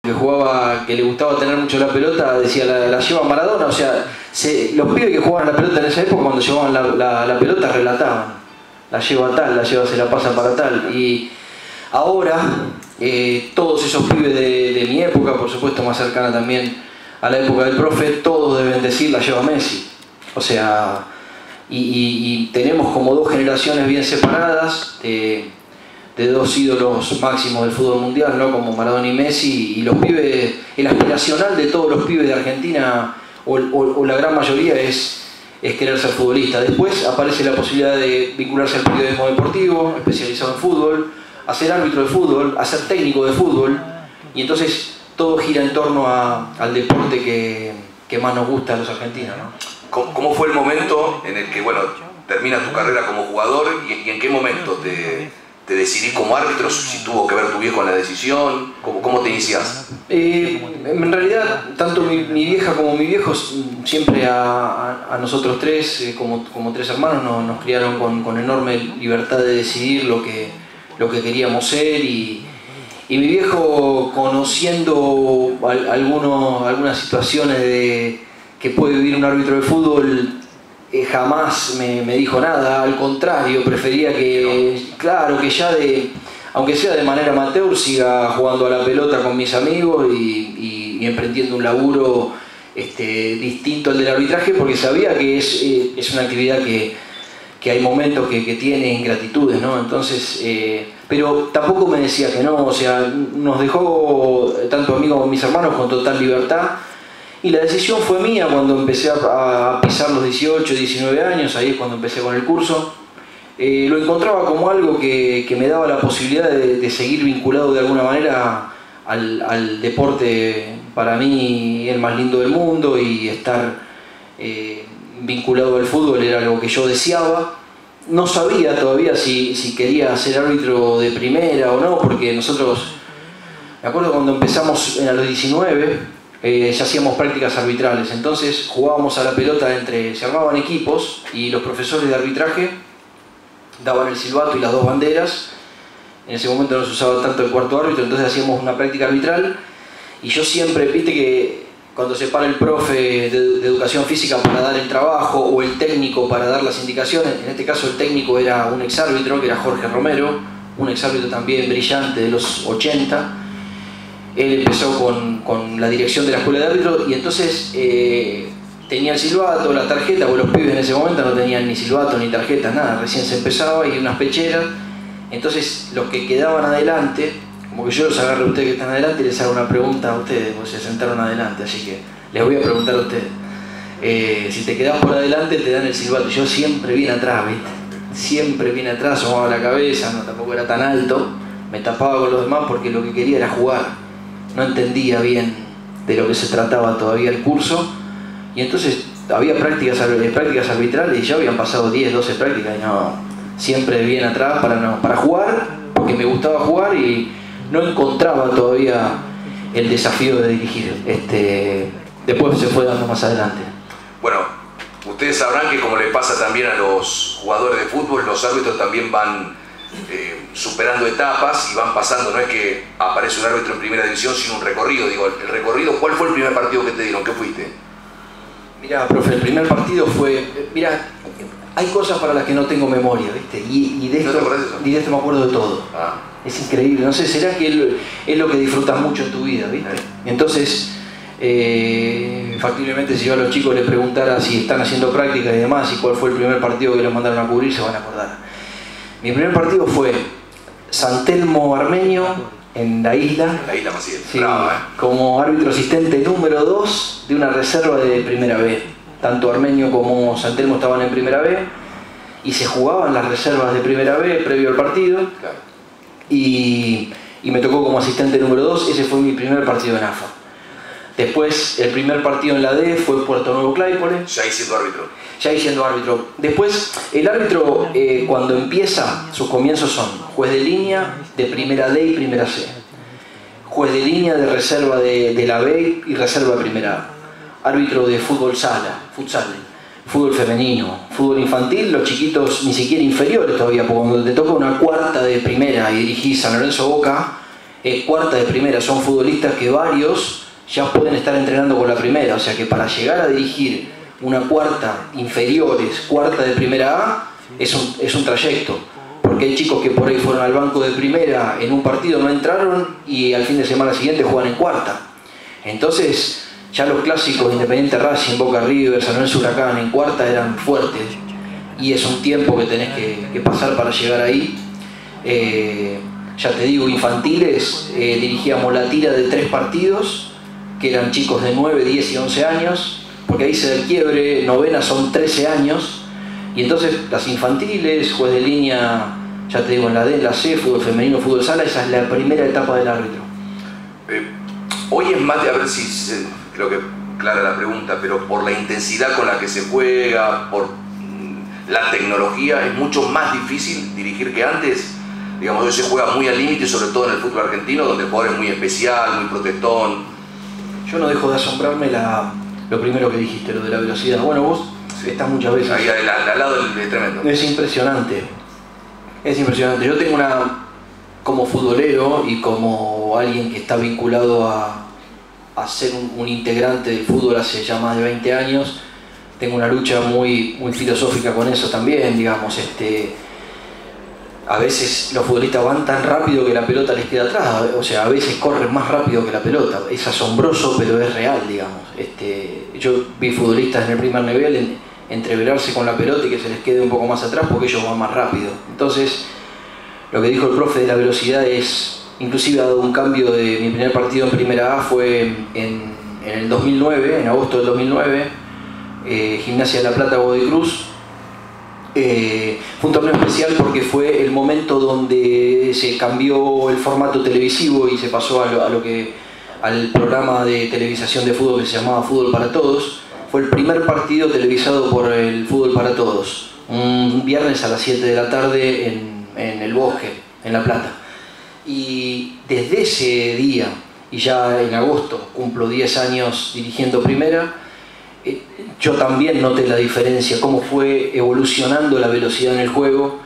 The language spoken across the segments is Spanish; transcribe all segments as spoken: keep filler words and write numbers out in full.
que jugaba, que le gustaba tener mucho la pelota, decía la, la lleva Maradona. O sea, se, los pibes que jugaban la pelota en esa época, cuando llevaban la, la, la pelota, relataban: la lleva tal, la lleva, se la pasa para tal. Y ahora, eh, todos esos pibes de, de mi época, por supuesto más cercana también a la época del profe, todos deben decir la lleva Messi. O sea, y, y, y tenemos como dos generaciones bien separadas, de, de dos ídolos máximos del fútbol mundial, ¿no? Como Maradona y Messi, y los pibes, el aspiracional de todos los pibes de Argentina, o, o, o la gran mayoría, es, es querer ser futbolista. Después aparece la posibilidad de vincularse al periodismo deportivo, especializado en fútbol, a ser árbitro de fútbol, a ser técnico de fútbol, y entonces todo gira en torno a, al deporte que, que más nos gusta a los argentinos, ¿no? ¿Cómo, ¿Cómo fue el momento en el que, bueno, terminas tu carrera como jugador y, y en qué momento te, te decidís como árbitro? Si tuvo que ver tu viejo en la decisión, ¿cómo, cómo te iniciás? Eh, en realidad, tanto mi, mi vieja como mi viejo siempre a, a, a nosotros tres, eh, como, como tres hermanos, nos, nos criaron con, con enorme libertad de decidir lo que, lo que queríamos ser. Y, y mi viejo, conociendo al, algunos, algunas situaciones de, que puede vivir un árbitro de fútbol, eh, jamás me, me dijo nada. Al contrario, prefería que, claro, que ya de, aunque sea de manera amateur, siga jugando a la pelota con mis amigos y, y, y emprendiendo un laburo este, distinto al del arbitraje, porque sabía que es, eh, es una actividad que, que hay momentos que, que tiene ingratitudes, ¿no? Entonces, eh, pero tampoco me decía que no. O sea, nos dejó, tanto a mí como a mis hermanos, con total libertad. Y la decisión fue mía cuando empecé a, a pisar los dieciocho, diecinueve años. Ahí es cuando empecé con el curso. Eh, lo encontraba como algo que, que me daba la posibilidad de, de seguir vinculado de alguna manera al, al deporte, para mí el más lindo del mundo, y estar eh, vinculado al fútbol era algo que yo deseaba. No sabía todavía si, si quería ser árbitro de primera o no, porque nosotros, me acuerdo cuando empezamos a los diecinueve, eh, ya hacíamos prácticas arbitrales. Entonces jugábamos a la pelota entre, se armaban equipos y los profesores de arbitraje daban el silbato y las dos banderas. En ese momento no se usaba tanto el cuarto árbitro, entonces hacíamos una práctica arbitral. Y yo siempre, viste que cuando se para el profe de, de educación física para dar el trabajo, o el técnico para dar las indicaciones, en este caso el técnico era un exárbitro, que era Jorge Romero, un exárbitro también brillante de los ochenta. Él empezó con, con la dirección de la escuela de árbitros, y entonces eh, tenía el silbato, la tarjeta, porque los pibes en ese momento no tenían ni silbato ni tarjetas, nada, recién se empezaba, y unas pecheras. Entonces los que quedaban adelante, como que yo los agarro a ustedes que están adelante y les hago una pregunta a ustedes, porque se sentaron adelante, así que les voy a preguntar a ustedes. Eh, si te quedás por adelante te dan el silbato. Yo siempre vine atrás, ¿viste? Siempre vine atrás, asomaba la cabeza, no, tampoco era tan alto, me tapaba con los demás porque lo que quería era jugar. No entendía bien de lo que se trataba todavía el curso, y entonces había prácticas, prácticas arbitrales y ya habían pasado diez, doce prácticas, y no, siempre bien atrás para, no, para jugar, porque me gustaba jugar y no encontraba todavía el desafío de dirigir. Este, después se fue dando más adelante. Bueno, ustedes sabrán que, como le pasa también a los jugadores de fútbol, los árbitros también van eh, superando etapas y van pasando. No es que aparece un árbitro en primera división sin un recorrido. Digo, el recorrido, ¿cuál fue el primer partido que te dieron? ¿Qué fuiste? Mirá, profe, el primer partido fue... Mirá, hay cosas para las que no tengo memoria, ¿viste? Y, y, de, esto, ¿No te eso? y de esto me acuerdo de todo. Ah. Es increíble. No sé, será que es, es lo que disfrutas mucho en tu vida, ¿viste? Entonces, eh, factiblemente, si yo a los chicos les preguntara si están haciendo prácticas y demás, y cuál fue el primer partido que los mandaron a cubrir, se van a acordar. Mi primer partido fue San Telmo Armenio, en la isla. En la isla Maciel. Sí, Bravo, ¿eh? como árbitro asistente número dos de una reserva de primera B. Tanto Armenio como San Telmo estaban en primera B y se jugaban las reservas de primera B previo al partido. Claro. Y, y me tocó como asistente número dos. Ese fue mi primer partido en A F A. Después, el primer partido en la D fue Puerto Nuevo Claypole. Ya ahí siendo árbitro. Ya ahí siendo árbitro. Después, el árbitro, eh, cuando empieza, sus comienzos son juez de línea de primera D y primera C. Juez de línea de reserva de, de la B y reserva de primera A. Árbitro de fútbol sala, futsal, fútbol femenino, fútbol infantil, los chiquitos ni siquiera inferiores todavía, porque cuando te toca una cuarta de primera y dirigís San Lorenzo Boca, es cuarta de primera, son futbolistas que varios ya pueden estar entrenando con la primera, o sea que para llegar a dirigir una cuarta inferiores, cuarta de primera A, es un, es un trayecto, porque hay chicos que por ahí fueron al banco de primera en un partido, no entraron y al fin de semana siguiente juegan en cuarta. Entonces ya los clásicos Independiente, Racing, Boca, River, San Lorenzo, Huracán en cuarta eran fuertes y es un tiempo que tenés que, que pasar para llegar ahí. Eh, ya te digo, infantiles, eh, dirigíamos la tira de tres partidos que eran chicos de nueve, diez y once años, porque ahí se da el quiebre, novena son trece años, y entonces las infantiles, juez de línea, ya te digo, en la D, en la C, fútbol femenino, fútbol sala, esa es la primera etapa del árbitro. Eh, hoy es más de, a ver si se, creo que clara la pregunta, pero por la intensidad con la que se juega, por mm, la tecnología, es mucho más difícil dirigir que antes. Digamos, hoy se juega muy al límite, sobre todo en el fútbol argentino, donde el jugador es muy especial, muy protestón. Yo no dejo de asombrarme la, lo primero que dijiste, lo de la velocidad. Bueno, vos sí. estás muchas veces... Ahí al, al lado es tremendo. Es impresionante. Es impresionante. Yo tengo una... Como futbolero y como alguien que está vinculado a, a ser un, un integrante del fútbol hace ya más de veinte años, tengo una lucha muy, muy filosófica con eso también, digamos. Este, a veces los futbolistas van tan rápido que la pelota les queda atrás, o sea, a veces corren más rápido que la pelota. Es asombroso, pero es real, digamos. Este, yo vi futbolistas en el primer nivel en, entreverarse con la pelota y que se les quede un poco más atrás porque ellos van más rápido. Entonces, lo que dijo el profe de la velocidad es, inclusive ha dado un cambio de mi primer partido en primera A, fue en, en el dos mil nueve, en agosto del dos mil nueve, eh, Gimnasia de La Plata, Godoy Cruz. Eh, fue un torneo especial porque fue el momento donde se cambió el formato televisivo y se pasó a lo, a lo que, al programa de televisación de fútbol que se llamaba Fútbol para Todos. Fue el primer partido televisado por el Fútbol para Todos, un viernes a las siete de la tarde en, en el Bosque, en La Plata. Y desde ese día, y ya en agosto cumplo diez años dirigiendo primera, yo también noté la diferencia, cómo fue evolucionando la velocidad en el juego,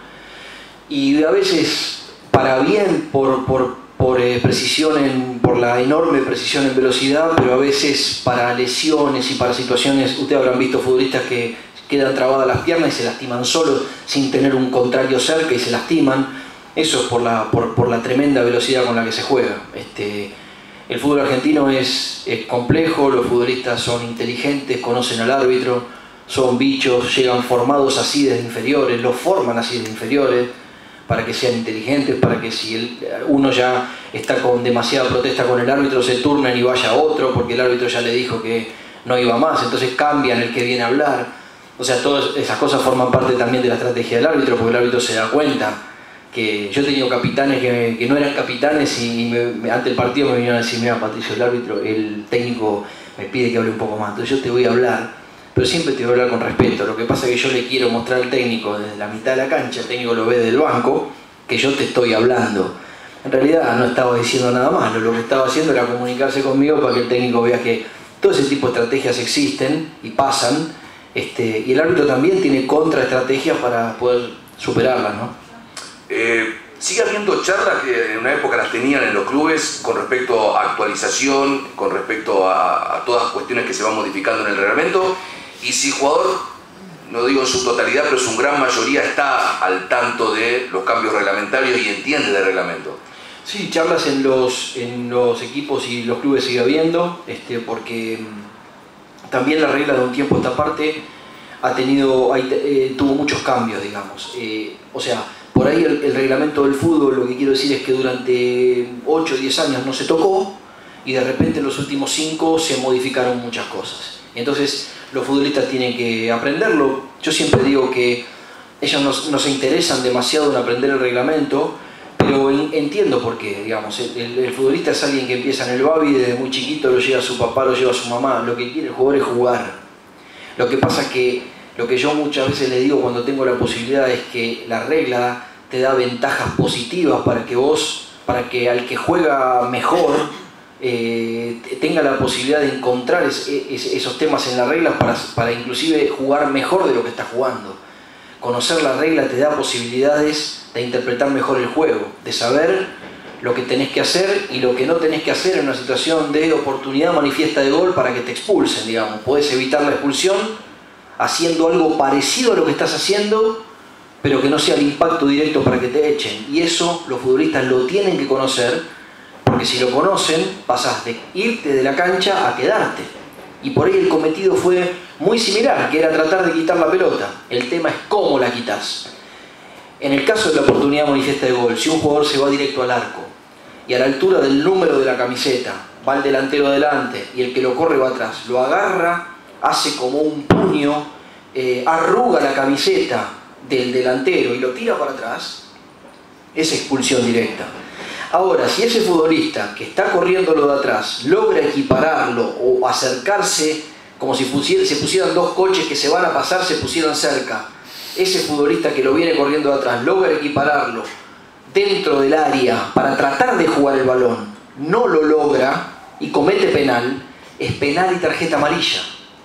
y a veces para bien por, por, por, eh, precisión en, por la enorme precisión en velocidad, pero a veces para lesiones y para situaciones. Ustedes habrán visto futbolistas que quedan trabadas las piernas y se lastiman solos sin tener un contrario cerca y se lastiman. Eso es por la, por, por la tremenda velocidad con la que se juega. Este, El fútbol argentino es, es complejo, los futbolistas son inteligentes, conocen al árbitro, son bichos, llegan formados así desde inferiores, los forman así desde inferiores, para que sean inteligentes, para que si el, uno ya está con demasiada protesta con el árbitro, se turnen y vaya otro, porque el árbitro ya le dijo que no iba más, entonces cambian el que viene a hablar. O sea, todas esas cosas forman parte también de la estrategia del árbitro, porque el árbitro se da cuenta que yo he tenido capitanes que, que no eran capitanes y me, me, ante el partido me vinieron a decir: mira, Patricio, el árbitro, el técnico me pide que hable un poco más, entonces yo te voy a hablar, pero siempre te voy a hablar con respeto. Lo que pasa es que yo le quiero mostrar al técnico desde la mitad de la cancha, el técnico lo ve del banco, que yo te estoy hablando. En realidad no estaba diciendo nada malo, lo que estaba haciendo era comunicarse conmigo para que el técnico vea que todo ese tipo de estrategias existen y pasan, este, y el árbitro también tiene contraestrategias para poder superarlas, ¿no? Eh, ¿Sigue habiendo charlas que en una época las tenían en los clubes con respecto a actualización, con respecto a, a todas las cuestiones que se van modificando en el reglamento? Y si el jugador, no digo en su totalidad, pero su gran mayoría está al tanto de los cambios reglamentarios y entiende del reglamento. Sí, charlas en los, en los equipos y los clubes sigue habiendo, este, porque también la regla de un tiempo a esta parte ha tenido, eh, tuvo muchos cambios, digamos. Eh, o sea, por ahí el, el reglamento del fútbol, lo que quiero decir es que durante ocho o diez años no se tocó y de repente en los últimos cinco se modificaron muchas cosas. Entonces los futbolistas tienen que aprenderlo. Yo siempre digo que ellos no, no se interesan demasiado en aprender el reglamento, pero en, entiendo por qué, digamos. El, el, el futbolista es alguien que empieza en el babi, desde muy chiquito lo lleva a su papá, lo lleva a su mamá. Lo que quiere el jugador es jugar. Lo que pasa es que lo que yo muchas veces le digo cuando tengo la posibilidad es que la regla te da ventajas positivas para que vos, para que al que juega mejor eh, tenga la posibilidad de encontrar es, es, esos temas en la regla para, para inclusive jugar mejor de lo que está jugando. Conocer la regla te da posibilidades de interpretar mejor el juego, de saber lo que tenés que hacer y lo que no tenés que hacer en una situación de oportunidad manifiesta de gol para que te expulsen, digamos. Podés evitar la expulsión haciendo algo parecido a lo que estás haciendo, pero que no sea el impacto directo para que te echen. Y eso los futbolistas lo tienen que conocer, porque si lo conocen, pasás de irte de la cancha a quedarte. Y por ahí el cometido fue muy similar, que era tratar de quitar la pelota. El tema es cómo la quitas. En el caso de la oportunidad manifiesta de gol, si un jugador se va directo al arco y a la altura del número de la camiseta va el delantero adelante y el que lo corre va atrás, lo agarra, hace como un puño, eh, arruga la camiseta del delantero y lo tira para atrás, es expulsión directa. Ahora, si ese futbolista que está corriendo lo de atrás logra equipararlo o acercarse, como si pusiera, se pusieran dos coches que se van a pasar, se pusieran cerca, ese futbolista que lo viene corriendo de atrás logra equipararlo dentro del área para tratar de jugar el balón, no lo logra y comete penal, es penal y tarjeta amarilla.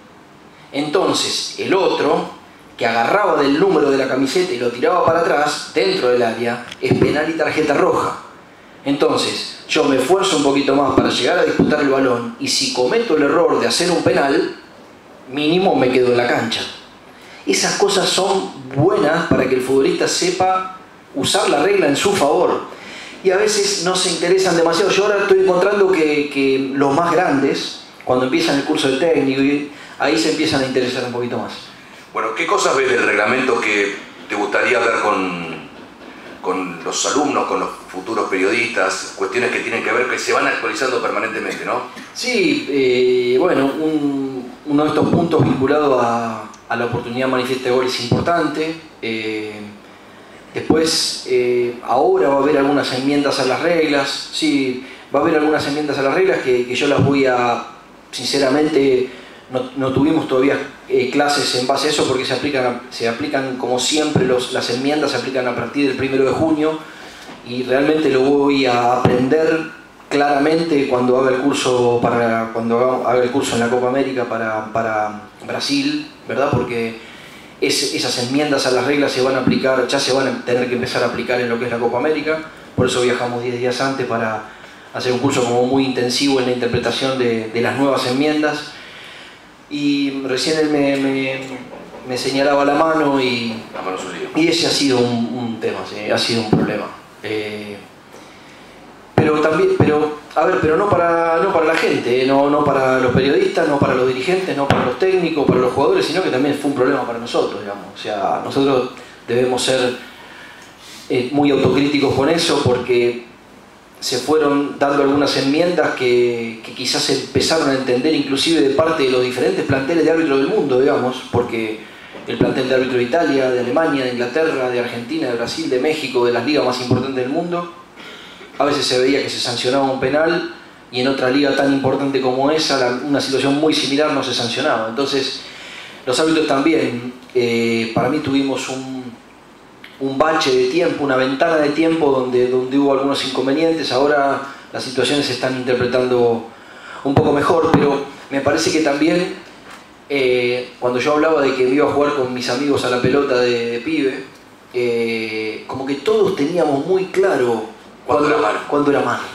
Entonces, el otro, que agarraba del número de la camiseta y lo tiraba para atrás, dentro del área, es penal y tarjeta roja. Entonces, yo me esfuerzo un poquito más para llegar a disputar el balón y si cometo el error de hacer un penal, mínimo me quedo en la cancha. Esas cosas son buenas para que el futbolista sepa usar la regla en su favor. Y a veces no se interesan demasiado. Yo ahora estoy encontrando que, que los más grandes, cuando empiezan el curso de técnico, ahí se empiezan a interesar un poquito más. Bueno, ¿qué cosas ves del reglamento que te gustaría hablar con, con los alumnos, con los futuros periodistas? Cuestiones que tienen que ver, que se van actualizando permanentemente, ¿no? Sí, eh, bueno, un, uno de estos puntos vinculado a, a la oportunidad manifiesta de gol es importante. Eh, después, eh, ahora va a haber algunas enmiendas a las reglas. Sí, va a haber algunas enmiendas a las reglas que, que yo las voy a, sinceramente, no, no tuvimos todavía eh, clases en base a eso porque se aplican, se aplican como siempre, los, las enmiendas se aplican a partir del primero de junio y realmente lo voy a aprender claramente cuando haga el curso, para, cuando haga el curso en la Copa América para, para Brasil, ¿verdad? Porque es, esas enmiendas a las reglas se van a aplicar, ya se van a tener que empezar a aplicar en lo que es la Copa América, por eso viajamos diez días antes para hacer un curso como muy intensivo en la interpretación de, de las nuevas enmiendas. Y recién él me, me, me señalaba la mano y, la mano y ese ha sido un, un tema, ¿sí? Ha sido un problema. Eh, pero también, pero, a ver, pero no para, no para la gente, ¿eh? no, no para los periodistas, no para los dirigentes, no para los técnicos, para los jugadores, sino que también fue un problema para nosotros, digamos. O sea, nosotros debemos ser eh, muy autocríticos con eso porque se fueron dando algunas enmiendas que, que quizás se empezaron a entender inclusive de parte de los diferentes planteles de árbitros del mundo, digamos, porque el plantel de árbitro de Italia, de Alemania, de Inglaterra, de Argentina, de Brasil, de México, de las ligas más importantes del mundo, a veces se veía que se sancionaba un penal y en otra liga tan importante como esa, la, una situación muy similar no se sancionaba. Entonces, los árbitros también, eh, para mí tuvimos un un bache de tiempo, una ventana de tiempo donde, donde hubo algunos inconvenientes. Ahora las situaciones se están interpretando un poco mejor, pero me parece que también eh, cuando yo hablaba de que me iba a jugar con mis amigos a la pelota de, de pibe, eh, como que todos teníamos muy claro cuándo era mano. Cuándo era mano.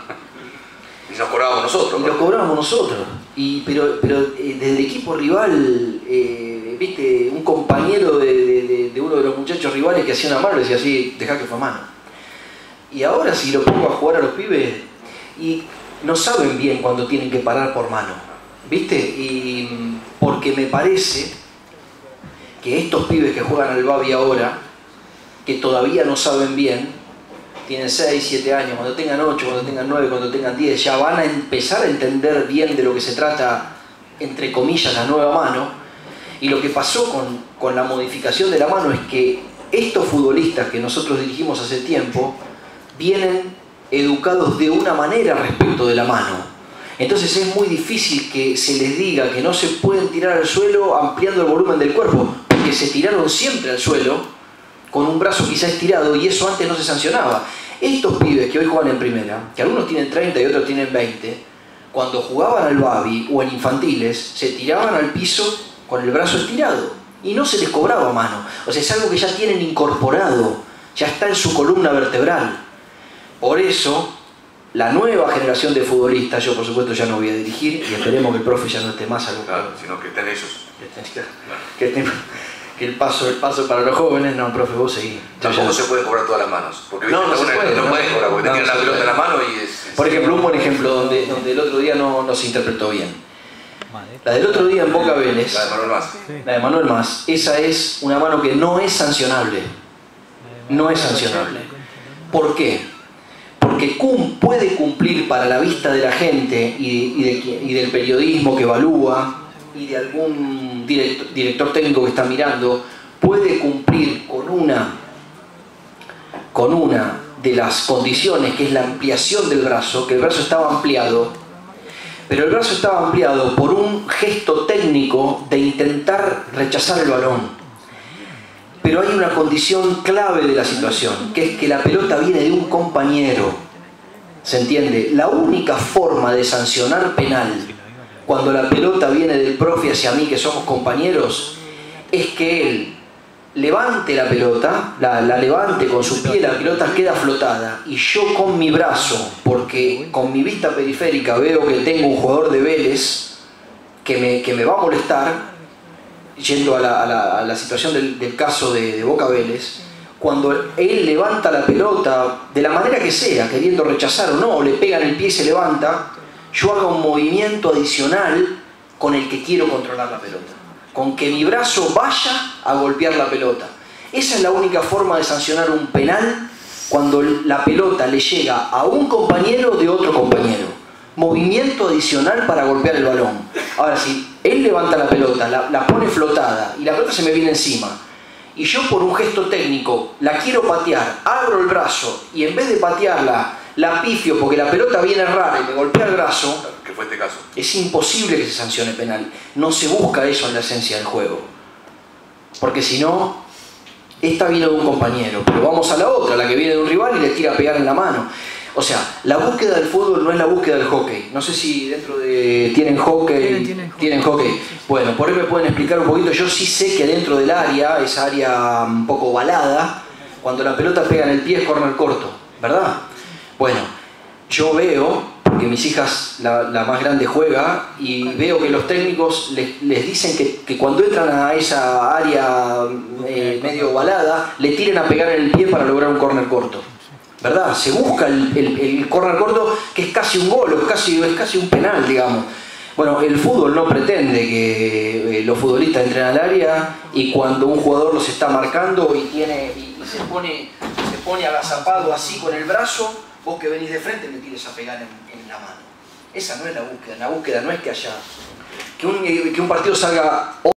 Y nos cobrábamos nosotros. Y lo cobrábamos nosotros. Y, pero pero eh, desde el equipo rival, eh, viste, un compañero de, de, de uno de los muchachos rivales que hacía una mano le decía así, dejá que fue mano. Y ahora si lo pongo a jugar a los pibes, y no saben bien cuando tienen que parar por mano, ¿viste? Y porque me parece que estos pibes que juegan al Babi ahora, que todavía no saben bien, tienen seis, siete años, cuando tengan ocho, cuando tengan nueve, cuando tengan diez, ya van a empezar a entender bien de lo que se trata, entre comillas, la nueva mano. Y lo que pasó con, con la modificación de la mano es que estos futbolistas que nosotros dirigimos hace tiempo vienen educados de una manera respecto de la mano. Entonces es muy difícil que se les diga que no se pueden tirar al suelo ampliando el volumen del cuerpo, porque se tiraron siempre al suelo con un brazo quizá estirado y eso antes no se sancionaba. Estos pibes que hoy juegan en primera, que algunos tienen treinta y otros tienen veinte, cuando jugaban al Babi o en infantiles, se tiraban al piso con el brazo estirado y no se les cobraba mano. O sea, es algo que ya tienen incorporado, ya está en su columna vertebral. Por eso, la nueva generación de futbolistas, yo por supuesto ya no voy a dirigir y esperemos que el profe ya no esté más a lo claro, sino que estén ellos. Que, estén, claro. que, estén, que el paso el paso para los jóvenes, no, profe, vos seguís. Tampoco ya... se puede cobrar todas las manos. Porque no, no, se una, puede, no, no puedes cobrar porque no, te tienen no la pelota en la mano y es... es por ejemplo, un buen ejemplo donde, donde el otro día no, no se interpretó bien. La del otro día en Boca Vélez, la de Manuel Mas. La de Manuel Mas, esa es una mano que no es sancionable. No es sancionable. ¿Por qué? Porque cum, puede cumplir para la vista de la gente y, y, de, y del periodismo que evalúa y de algún director, director técnico que está mirando, puede cumplir con una, con una de las condiciones que es la ampliación del brazo, que el brazo estaba ampliado, pero el brazo estaba ampliado por un gesto técnico de intentar rechazar el balón. Pero hay una condición clave de la situación, que es que la pelota viene de un compañero. ¿Se entiende? La única forma de sancionar penal cuando la pelota viene del profe hacia mí, que somos compañeros, es que él levante la pelota, la, la levante con su pie, la pelota queda flotada, y yo con mi brazo, porque con mi vista periférica veo que tengo un jugador de Vélez que me, que me va a molestar, yendo a la, a la, a la situación del, del caso de, de Boca Vélez, cuando él levanta la pelota, de la manera que sea, queriendo rechazar o no, o le pega en el pie y se levanta, yo hago un movimiento adicional con el que quiero controlar la pelota. Con que mi brazo vaya a golpear la pelota. Esa es la única forma de sancionar un penal cuando la pelota le llega a un compañero de otro compañero. Movimiento adicional para golpear el balón. Ahora, si él levanta la pelota, la, la pone flotada y la pelota se me viene encima, y yo por un gesto técnico la quiero patear, abro el brazo y en vez de patearla, la pifio porque la pelota viene rara y me golpea el brazo, ¿qué fue este caso? Es imposible que se sancione penal. No se busca eso en la esencia del juego. Porque si no, esta viene de un compañero, pero vamos a la otra, la que viene de un rival y le tira a pegar en la mano. O sea, la búsqueda del fútbol no es la búsqueda del hockey. No sé si dentro de... ¿Tienen hockey? Tienen, tienen hockey. ¿Tienen hockey? Bueno, por ahí me pueden explicar un poquito. Yo sí sé que dentro del área, esa área un poco ovalada, cuando la pelota pega en el pie es córner corto, ¿verdad? Bueno, yo veo, porque mis hijas, la, la más grande juega, y veo que los técnicos les, les dicen que, que cuando entran a esa área eh, medio ovalada, le tiren a pegar en el pie para lograr un córner corto. ¿Verdad? Se busca el, el, el córner corto, que es casi un gol, es casi, es casi un penal, digamos. Bueno, el fútbol no pretende que eh, los futbolistas entren al área y cuando un jugador los está marcando y, tiene, y, y se, pone, se pone agazapado así con el brazo, vos que venís de frente le tires a pegar en, en la mano. Esa no es la búsqueda. La búsqueda no es que haya... que un, que un partido salga